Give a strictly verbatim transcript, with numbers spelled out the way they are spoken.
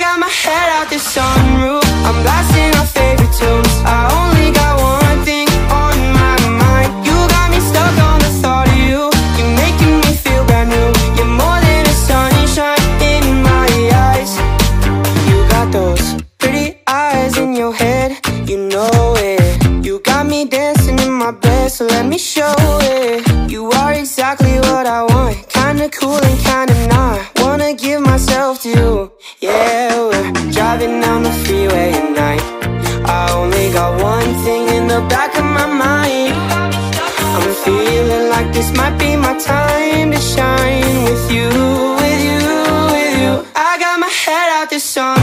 got my head out the sunroof, I'm blasting our favorite tunes. I only got one thing on my mind. You got me stuck on the thought of you. You're making me feel brand new. You're more than a sunshine in my eyes. You got those pretty eyes in your head, you know it. You got me dancing in my bed, so let me show it. You are exactly what I want, kinda cool and kinda not. Wanna give myself to you. Yeah, we're driving down the freeway at night. I only got one thing in the back of my mind. I'm feeling like this might be my time to shine with you, with you, with you. I got my head out the sun.